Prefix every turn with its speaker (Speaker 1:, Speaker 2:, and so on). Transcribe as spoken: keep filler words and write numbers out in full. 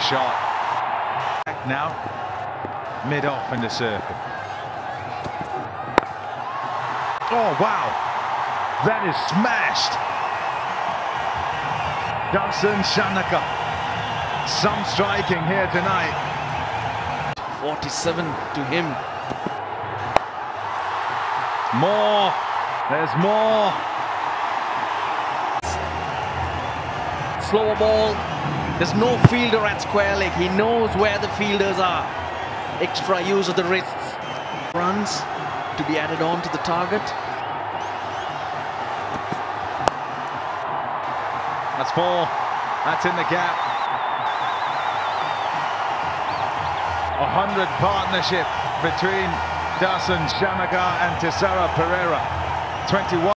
Speaker 1: shot. Now, mid-off in the circle. Oh, wow. That is smashed. Dasun Shanaka. Some striking here tonight.
Speaker 2: forty-seven to him.
Speaker 1: More. There's more.
Speaker 2: Slower ball. There's no fielder at square leg. He knows where the fielders are. Extra use of the wrists. Runs to be added on to the target.
Speaker 1: That's four. That's in the gap. A hundred partnership between Dasun Shanaka and Tisara Pereira. twenty-one.